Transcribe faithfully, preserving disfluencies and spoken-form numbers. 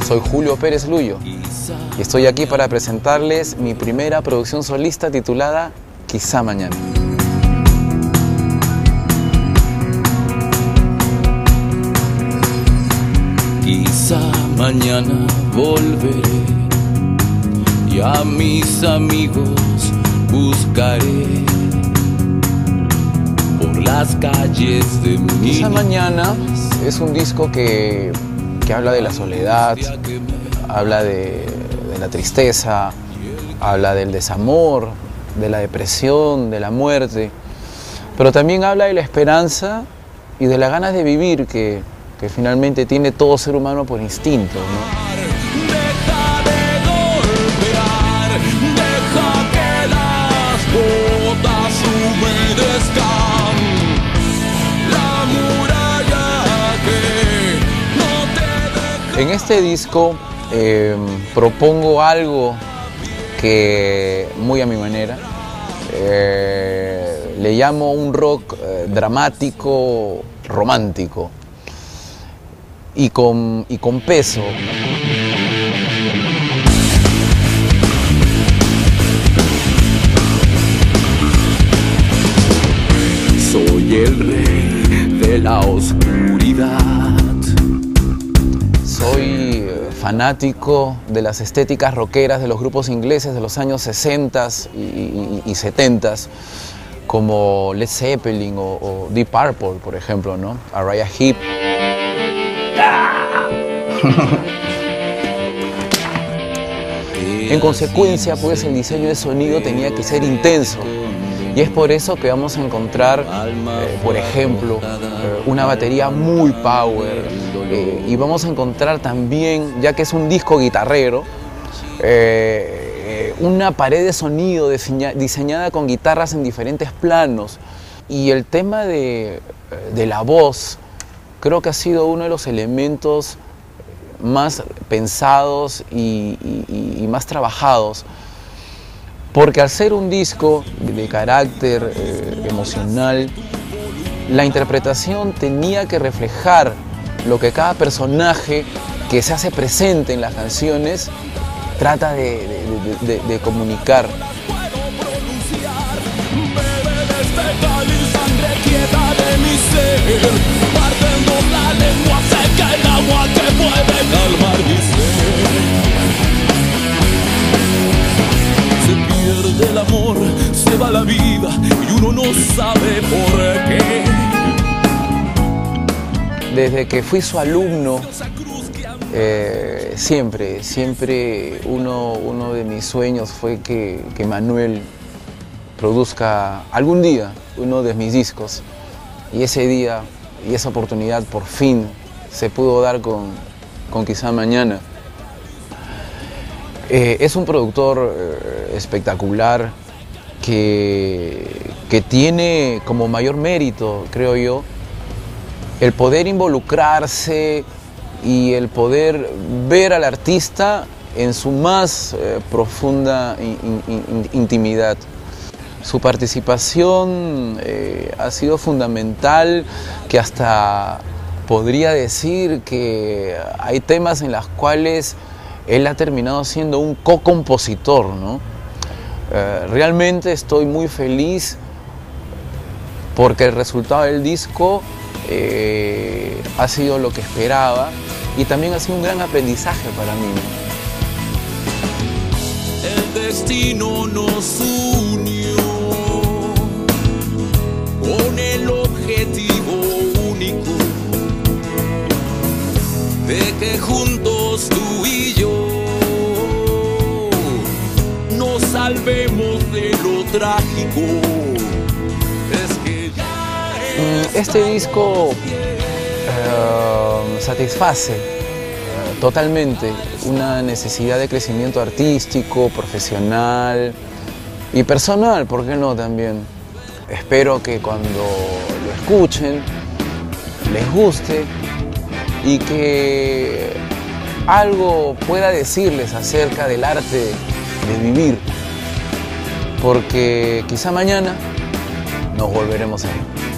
Soy Julio Pérez Luyo y estoy aquí para presentarles mi primera producción solista titulada Quizá Mañana. Quizá mañana volveré y a mis amigos buscaré por las calles de mi... Quizá Mañana es un disco que, que habla de la soledad, habla de, de la tristeza, habla del desamor, de la depresión, de la muerte, pero también habla de la esperanza y de las ganas de vivir que, que finalmente tiene todo ser humano por instinto, ¿no? Deja de golpear, deja que las gotas humedezcan la muralla que no te deja. En este disco eh, propongo algo que, muy a mi manera, eh, le llamo un rock eh, dramático, romántico y con, y con peso. Soy el rey de la oscuridad. Soy fanático de las estéticas rockeras de los grupos ingleses de los años sesenta y, y, y setenta, como Led Zeppelin o, o Deep Purple, por ejemplo, ¿no? Uriah Heep. En consecuencia, pues el diseño de sonido tenía que ser intenso. Y es por eso que vamos a encontrar, eh, por ejemplo, eh, una batería muy power. Eh, y vamos a encontrar también, ya que es un disco guitarrero, eh, eh, una pared de sonido diseña, diseñada con guitarras en diferentes planos. Y el tema de, de la voz, creo que ha sido uno de los elementos más pensados y, y, y más trabajados. Porque al ser un disco de carácter eh, emocional, la interpretación tenía que reflejar lo que cada personaje que se hace presente en las canciones trata de, de, de, de, de comunicar. El amor, se va la vida y uno no sabe por qué. Desde que fui su alumno, eh, siempre, siempre uno, uno de mis sueños fue que, que Manuel produzca algún día uno de mis discos. Y ese día y esa oportunidad por fin se pudo dar con, con Quizá Mañana. Eh, es un productor eh, espectacular que, que tiene como mayor mérito, creo yo, el poder involucrarse y el poder ver al artista en su más eh, profunda in, in, intimidad. Su participación eh, ha sido fundamental, que hasta podría decir que hay temas en los cuales él ha terminado siendo un co-compositor, ¿no? Eh, realmente estoy muy feliz porque el resultado del disco eh, ha sido lo que esperaba y también ha sido un gran aprendizaje para mí. El destino nos unió con el objetivo único de que juntos tú y yo nos salvemos de lo trágico. Es que ya este disco uh, satisface uh, totalmente una necesidad de crecimiento artístico, profesional y personal, ¿por qué no también? Espero que cuando lo escuchen les guste y que algo pueda decirles acerca del arte de vivir, porque quizá mañana nos volveremos a ver.